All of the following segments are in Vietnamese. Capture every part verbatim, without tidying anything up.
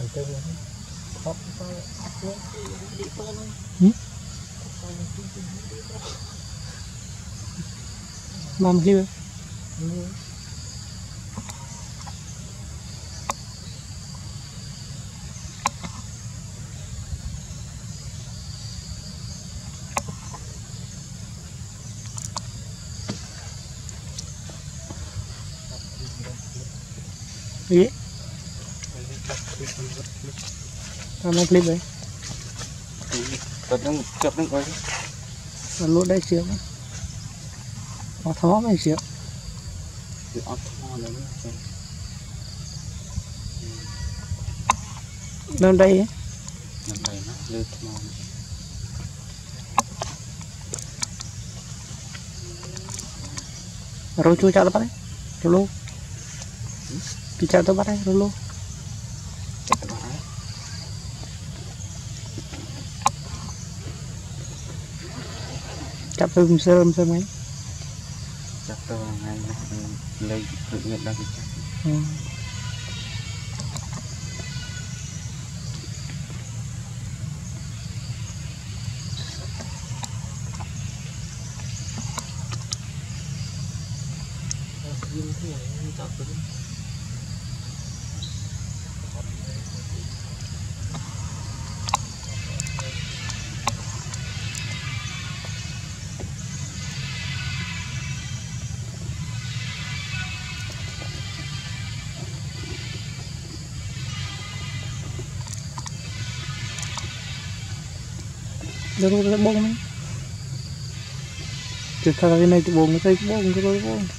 Mama here. Gì? Tao nói clip đấy. Tao đang chụp đang coi. Tao lút đây xíu. Nó thó mấy xíu. Thì ốc thó nữa. Lên đây ấy. Lên đây nó lướt thó. Rồi chui cho nó bắt đấy. Rồi luôn. Đi chào tao bắt đấy, rồi luôn. Chặt tôi sơ sơ mấy. Chặt tôi ngay lấy tự nhiên đang chặt. Ừ. Rồi rồi bông đấy. Chứ thật là cái này thì bông, cái này bông, cái này bông.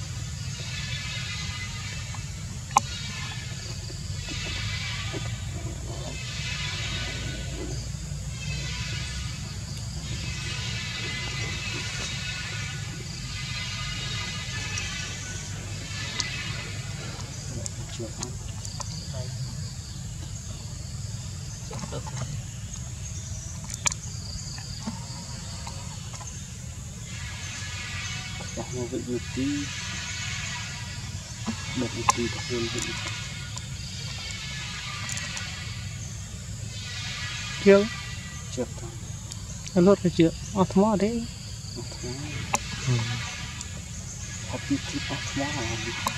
Đặt một vị một tí, một tí có hơn vị. Chưa? Chưa thôi. Nó lốt cái chưa? Ốc thó đấy. Ốc thó. Ừ. Ốc tí tí ốc thó hả?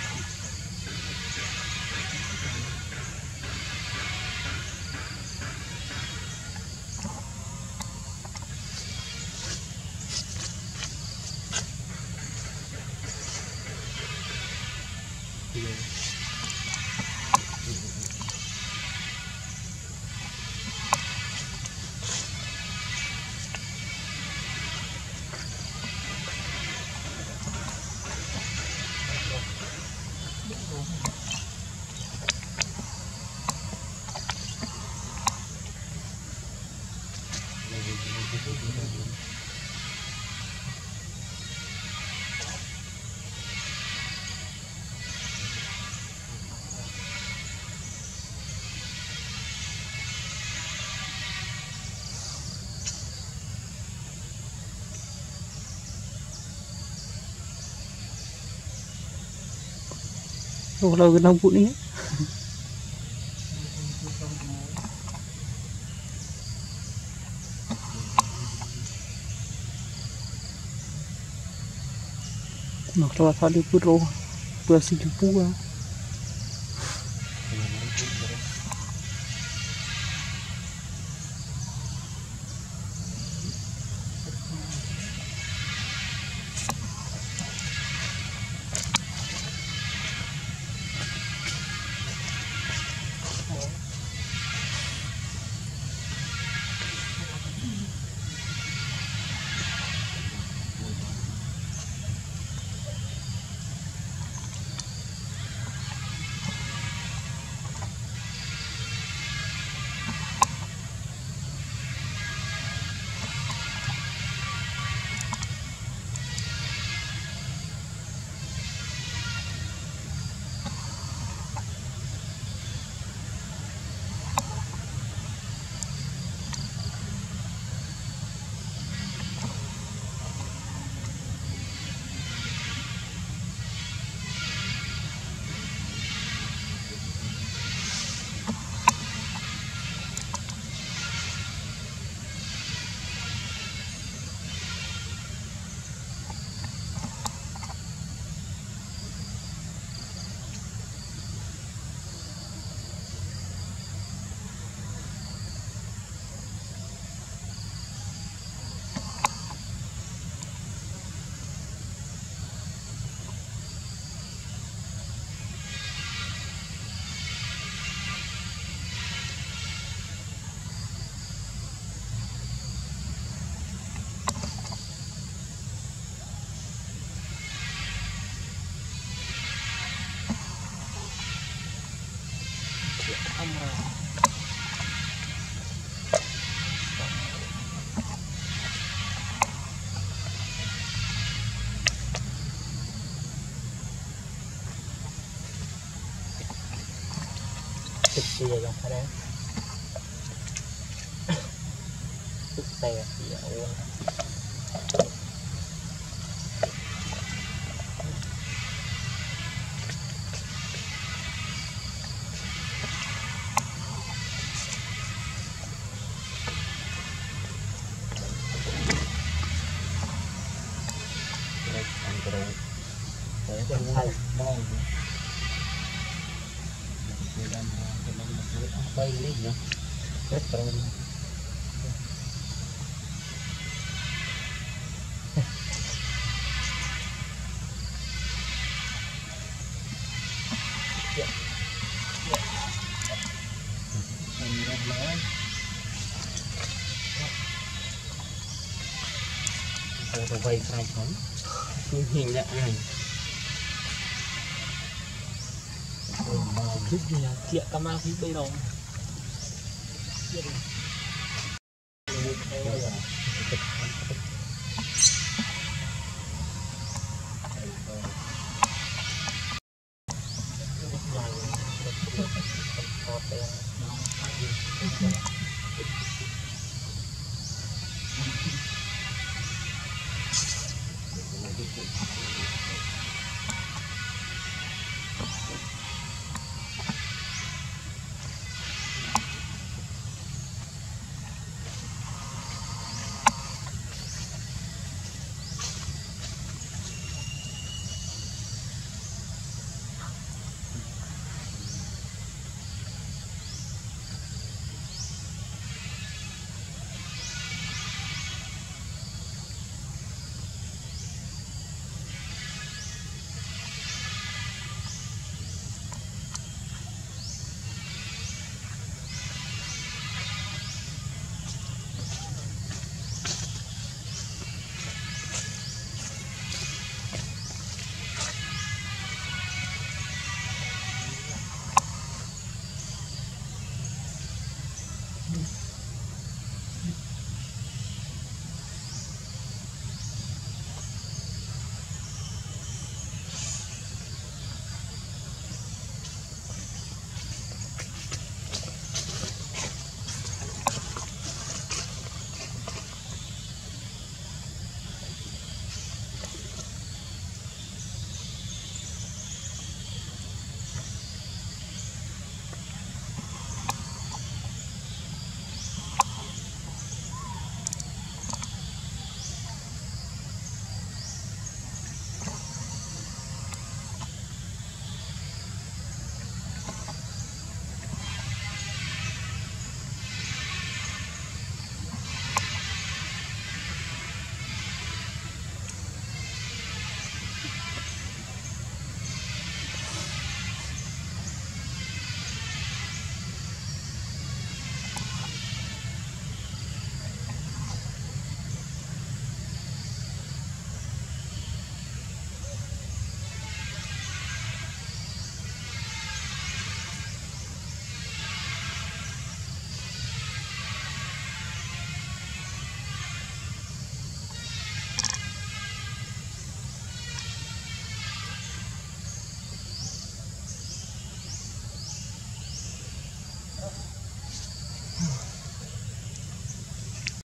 Rồi lâu cái nông phụ ní. Nó cho vào đi put rô. Vừa xin chú phu à. thì là dòng đấy tức xe thì ủa ăn cái đồ để cho thay mong bay đi nữa rất rồi tôi vay sai chóng cứ hình lại ai thích gì là kiện cam ao phía bên đó